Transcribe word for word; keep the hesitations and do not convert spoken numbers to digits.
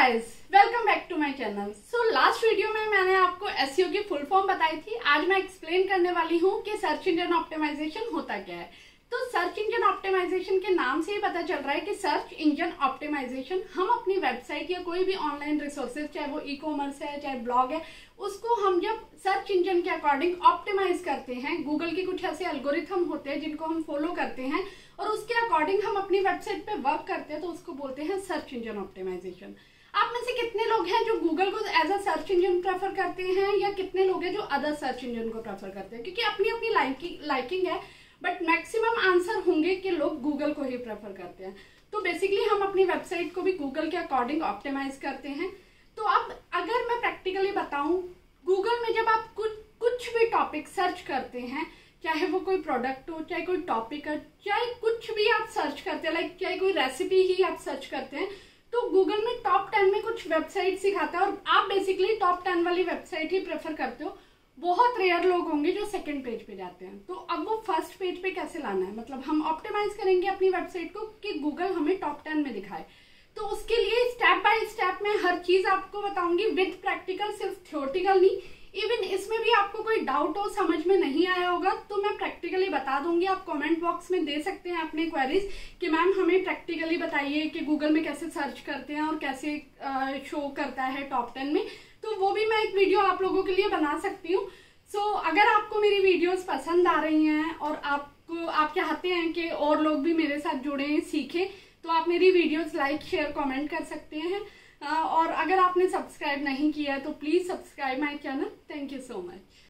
Guys, welcome back to my channel. So last video में मैंने आपको एसईओ की फुल फॉर्म बताई थी। आज मैं एक्सप्लेन करने वाली हूँ कि सर्च इंजन ऑप्टिमाइजेशन होता क्या है। तो सर्च इंजन ऑप्टिमाइजेशन के नाम से ही पता चल रहा है कि सर्च इंजन ऑप्टिमाइजेशन हम अपनी वेबसाइट या कोई भी ऑनलाइन रिसोर्सेज, चाहे वो ई कॉमर्स है चाहे ब्लॉग है, उसको हम जब सर्च इंजन के अकॉर्डिंग ऑप्टिमाइज करते हैं। गूगल के कुछ ऐसे एल्गोरिथम होते हैं जिनको हम फॉलो करते हैं और उसके अकॉर्डिंग हम अपनी वेबसाइट पे वर्क करते हैं, तो उसको बोलते हैं सर्च इंजन ऑप्टिमाइजेशन। आप में से कितने लोग हैं जो गूगल को as a search engine prefer करते हैं, या कितने लोग हैं जो अदर सर्च इंजन को प्रेफर करते हैं? क्योंकि अपनी अपनी लाइकिंग लाइकिंग है, बट मैक्सिमम आंसर होंगे कि लोग गूगल को ही प्रेफर करते हैं। तो बेसिकली हम अपनी वेबसाइट को भी गूगल के अकॉर्डिंग ऑप्टिमाइज करते हैं। तो अब अगर मैं प्रैक्टिकली बताऊं, गूगल में जब आप कुछ कुछ भी टॉपिक सर्च करते हैं, चाहे वो कोई प्रोडक्ट हो, चाहे कोई टॉपिक हो, चाहे कुछ भी आप सर्च करते हैं, लाइक चाहे कोई रेसिपी ही आप सर्च करते हैं, तो गूगल में टॉप टेन में कुछ वेबसाइट सिखाता है और आप बेसिकली टॉप टेन वाली वेबसाइट ही प्रेफर करते हो। बहुत रेयर लोग होंगे जो सेकंड पेज पे जाते हैं। तो अब वो फर्स्ट पेज पे कैसे लाना है, मतलब हम ऑप्टिमाइज करेंगे अपनी वेबसाइट को कि गूगल हमें टॉप टेन में दिखाए। तो उसके लिए स्टेप बाय स्टेप में हर चीज आपको बताऊंगी विद प्रैक्टिकल, सिर्फ थ्योरेटिकल नहीं। इवन इसमें भी आपको कोई डाउट हो, समझ में नहीं आया होगा, तो मैं प्रैक्टिकली बता दूंगी। आप कमेंट बॉक्स में दे सकते हैं अपने क्वेरीज कि मैम हमें प्रैक्टिकली बताइए कि गूगल में कैसे सर्च करते हैं और कैसे शो करता है टॉप टेन में। तो वो भी मैं एक वीडियो आप लोगों के लिए बना सकती हूँ। सो so, अगर आपको मेरी वीडियोस पसंद आ रही हैं और आपको आप चाहते हैं कि और लोग भी मेरे साथ जुड़ें, सीखें, तो आप मेरी वीडियोस लाइक शेयर कमेंट कर सकते हैं। और अगर आपने सब्सक्राइब नहीं किया है तो please subscribe my channel. Thank you so much.